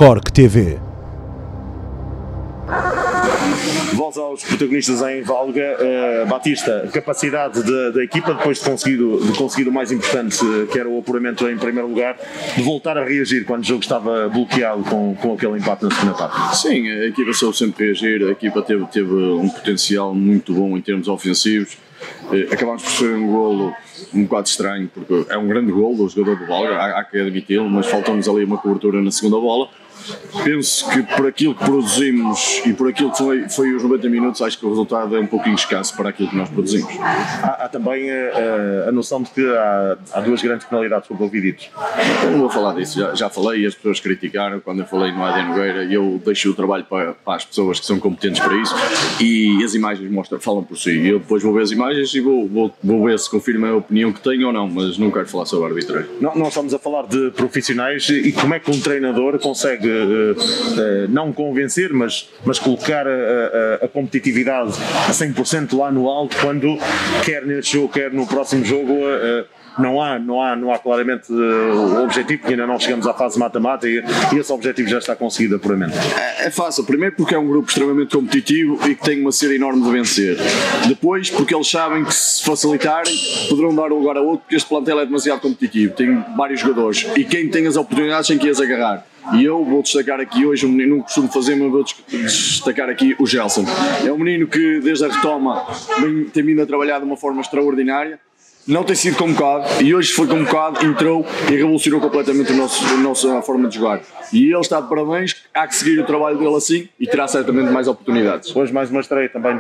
Cork TV. Volta aos protagonistas em Valga. Batista, capacidade da equipa, depois de conseguir o mais importante, que era o apuramento em primeiro lugar, de voltar a reagir quando o jogo estava bloqueado com aquele empate na segunda parte. Sim, a equipa soube sempre reagir, a equipa teve um potencial muito bom em termos ofensivos. Acabámos por sofrer um golo um bocado estranho, porque é um grande golo do jogador do Valga, há que admiti-lo, mas faltou-nos ali uma cobertura na segunda bola. Penso que por aquilo que produzimos e por aquilo que foi os 90 minutos, acho que o resultado é um pouquinho escasso para aquilo que nós produzimos. Há também a noção de que há duas grandes penalidades sobre o Oviditos. Eu não vou falar disso, já falei e as pessoas criticaram quando eu falei no Adem Nogueira, e eu deixo o trabalho para as pessoas que são competentes para isso, e as imagens falam por si. Eu depois vou ver as imagens e vou ver se confirma a opinião que tenho ou não, mas não quero falar sobre a arbitragem. Nós estamos a falar de profissionais, e como é que um treinador consegue não convencer, mas colocar a competitividade a 100% lá no alto, quando quer neste jogo, quer no próximo jogo, não há claramente o objetivo, que ainda não chegamos à fase mata-mata, e esse objetivo já está conseguido puramente. É fácil, primeiro porque é um grupo extremamente competitivo e que tem uma sede enorme de vencer. Depois porque eles sabem que se facilitarem poderão dar um lugar a outro, porque este plantel é demasiado competitivo, tem vários jogadores e quem tem as oportunidades tem que as agarrar. E eu vou destacar aqui hoje um menino, não costumo fazer, mas vou destacar aqui o Gelson. É um menino que desde a retoma tem vindo a trabalhar de uma forma extraordinária. Não tem sido convocado e hoje foi convocado, entrou e revolucionou completamente a nossa forma de jogar. E ele está de parabéns, há que seguir o trabalho dele assim e terá certamente mais oportunidades. Hoje mais uma estreia também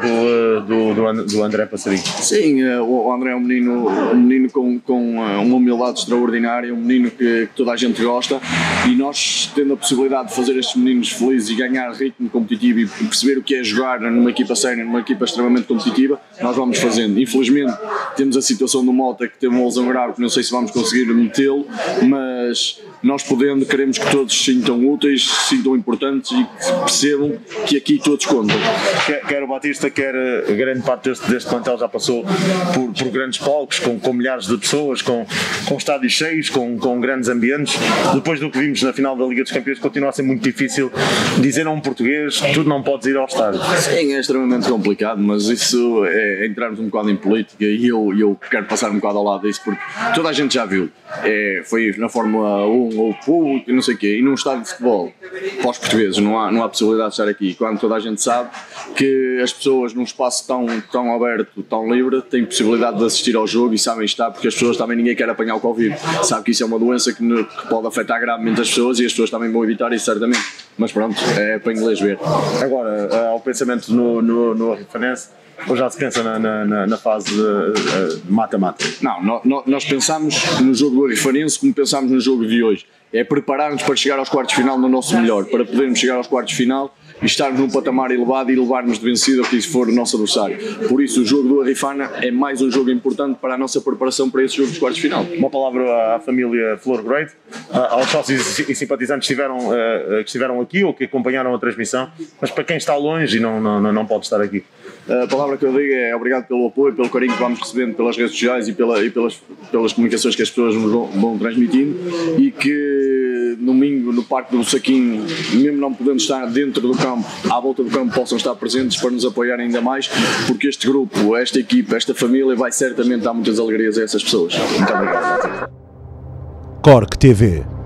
do André Passarinho. Sim, o André é um menino com uma humildade extraordinária, um menino que toda a gente gosta, e nós tendo a possibilidade de fazer estes meninos felizes e ganhar ritmo competitivo e perceber o que é jogar numa equipa séria, numa equipa extremamente competitiva, nós vamos fazendo. Infelizmente temos a situação do Mota, que teve uma lesão grave, que não sei se vamos conseguir metê-lo, mas nós queremos que todos se sintam úteis, se sintam importantes e que percebam que aqui todos contam. Quer o Batista, quer grande parte deste plantel já passou por grandes palcos, com milhares de pessoas, com estádios cheios, com grandes ambientes. Depois do que vimos na final da Liga dos Campeões, continua a ser muito difícil dizer a um português que tu não podes ir ao estádio. Sim, é extremamente complicado, mas isso é entrarmos um bocado em política, e eu quero passar um bocado ao lado disso, porque toda a gente já viu. Foi na Fórmula 1 ou público e não sei o quê, e num estádio de futebol para os portugueses não há possibilidade de estar aqui, quando toda a gente sabe que as pessoas num espaço tão aberto, tão livre, têm possibilidade de assistir ao jogo e sabem estar, porque as pessoas também, ninguém quer apanhar o Covid, sabe que isso é uma doença que pode afetar gravemente as pessoas, e as pessoas também vão evitar isso certamente, mas pronto, é para inglês ver. Agora, ao pensamento no Arifanense, ou já se pensa na fase de mata-mata? Não, nós pensamos no jogo do Arifanense como pensámos no jogo de hoje. É preparar-nos para chegar aos quartos de final no nosso melhor, para podermos chegar aos quartos de final e estarmos num patamar elevado e levarmos de vencido aquilo que for o nosso adversário. Por isso o jogo do Arifana é mais um jogo importante para a nossa preparação para esse jogo dos quartos de final. Uma palavra à família Flor Great, aos sócios e simpatizantes que estiveram aqui ou que acompanharam a transmissão, mas para quem está longe e não pode estar aqui. A palavra que eu digo é obrigado pelo apoio, pelo carinho que vamos recebendo pelas redes sociais e pelas comunicações que as pessoas nos vão transmitindo, e que domingo no Parque do Saquinho, mesmo não podendo estar dentro do campo, à volta do campo, possam estar presentes para nos apoiar ainda mais, porque este grupo, esta equipa, esta família vai certamente dar muitas alegrias a essas pessoas. Muito obrigado. Cork TV.